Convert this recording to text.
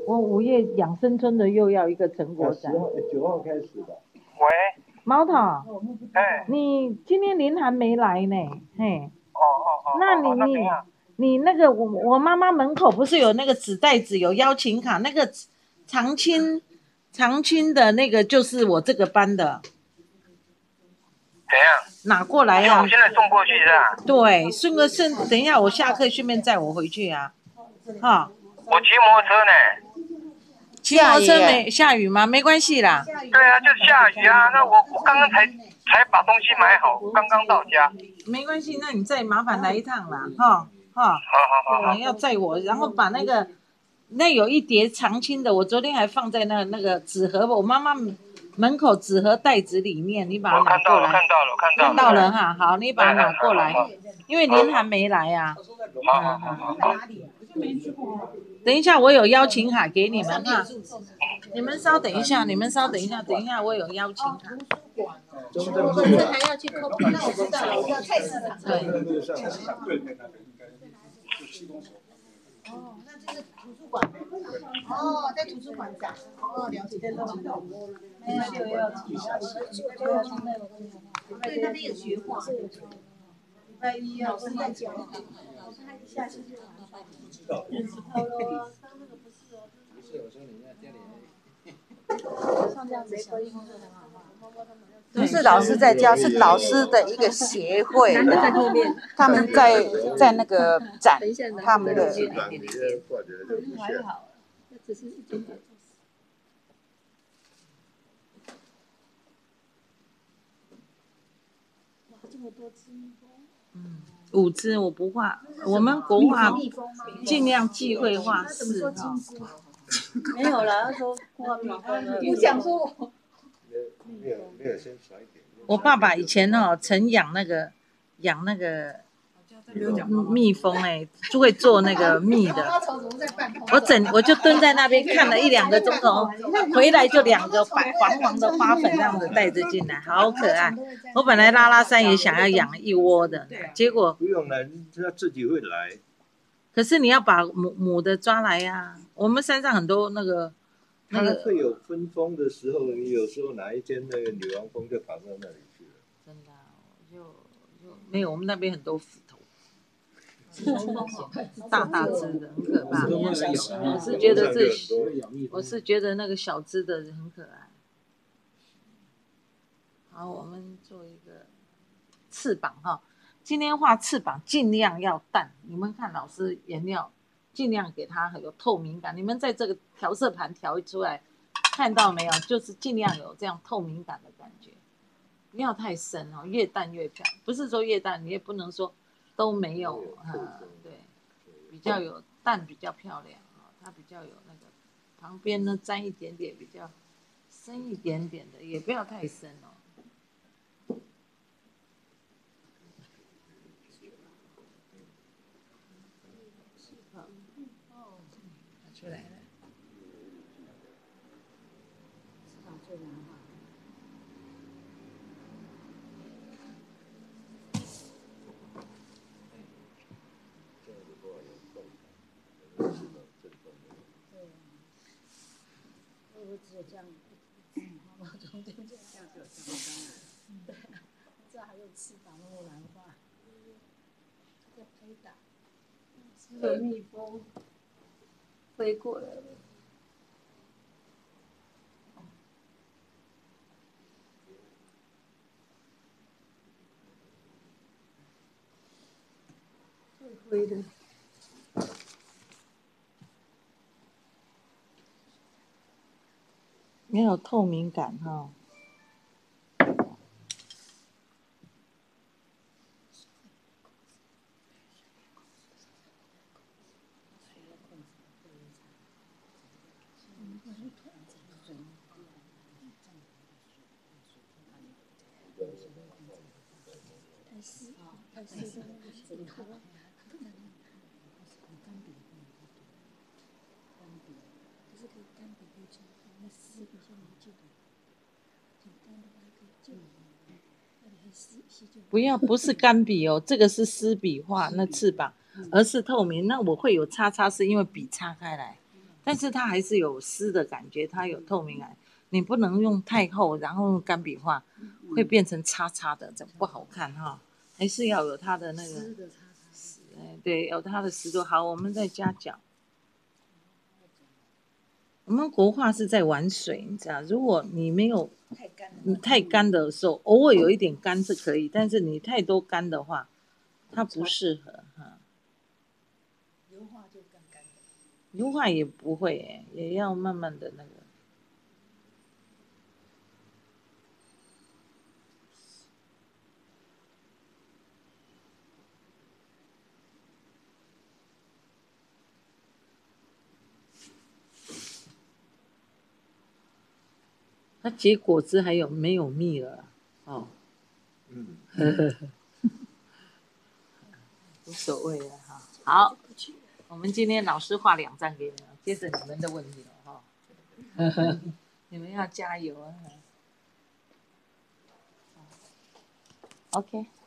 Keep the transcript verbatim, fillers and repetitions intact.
我午夜养生村的又要一个成果展。 十号九号开始的。 喂， 毛头， 哎， 你今天林涵没来呢，嘿。 哦哦哦， 那你哦那你怎样？ 你那个我我妈妈门口不是有那个纸袋子有邀请卡，那个长青长青的那个就是我这个班的。 怎样？ 拿过来呀、啊！ 我现在送过去是吧？ 对，顺个顺，等一下我下课顺便载我回去啊，哈。 我骑摩托车呢。 骑摩托车没下雨吗？没关系啦。 对啊，就下雨啊。那我我刚刚才才把东西买好，刚刚到家。 没关系，那你再麻烦来一趟啦，哈哈。好好好好。 要载我，然后把那个那有一叠长青的，我昨天还放在那那个纸盒，我妈妈门口纸盒袋子里面，你把它拿过来。 我看到了，看到了， 看到了哈，好，你把它拿过来，因为您还没来呀、 啊。好好好好。 等一下，我有邀请卡给你们哈，你们稍等一下，你们稍等一下，等一下我有邀请卡。 这还要去 copy， 那我知道了，我要菜市场。 对。 哦，那这是图书馆。哦，在图书馆展。哦，了解。没有就要去，就要去那个。对，那边有学画。礼拜一老师在教。老师还下期就完了。好了，刚那个不是哦。不是，我说你在家里。像这样子小艺工作很好吗？ 不是老师在教，是老师的一个协会的，他们在在那个展他们的。 还好，那只是一点点。哇，这么多只蜜蜂。 嗯，五只我不画，我们国画尽量忌讳画四哈。 没有啦，他说画蜜蜂。你想说我？ 没有没有先传一点。 我爸爸以前哦，曾养那个养那个蜜蜂哎、欸，就会做那个蜜的。我整我就蹲在那边看了一两个钟头，回来就两个白黄黄的花粉这样子带着进来，好可爱。我本来拉拉山也想要养一窝的，结果不用来，它自己会来。 可是你要把母母的抓来呀、啊。我们山上很多那个。 它会有分蜂的时候，你有时候哪一间那个女王蜂就跑到那里去了。 真的、啊，就就没有，我们那边很多斧头，大大只的，很可怕。我是觉得这，我是觉得那个小只的很可爱。好，我们做一个翅膀哈，今天画翅膀尽量要淡。你们看老师颜料。尽量给它很有透明感。你们在这个调色盘调出来，看到没有？就是尽量有这样透明感的感觉，不要太深哦，越淡越漂亮。不是说越淡，你也不能说都没有，呃，对，比较有淡比较漂亮哦，它比较有那个旁边呢沾一点点比较深一点点的，也不要太深哦。出来了。 我只有这样，我中间这样就有这样。对，这还有翅膀那么难画。这个黑打，这个蜜蜂。飞过来了，会飞的。 没有透明感哈、哦。 太湿，太湿了，这里好。干笔，干笔，可是可以干笔可以去，那湿笔先没记得，挺干的还可以记。那里还湿湿就。 不要，不是干笔哦，这个是湿笔画那翅膀，而是透明。那我会有叉叉，是因为笔叉开来。 但是它还是有湿的感觉，它有透明感。你不能用太厚，然后用干笔画，会变成叉叉的，这不好看哈。还是要有它的那个，哎，对，有它的湿度。好，我们再加角。我们国画是在玩水，你知道，如果你没有太干了， 你太干的时候，偶尔有一点干是可以，但是你太多干的话，它不适合哈。 油画就更干了。 油画也不会哎，也要慢慢的那个。它结果子还有没有蜜了？哦， 嗯， 无所谓了哈。好，我们今天老师画两张给你们，接着你们的问题了哈。你们要加油啊！OK。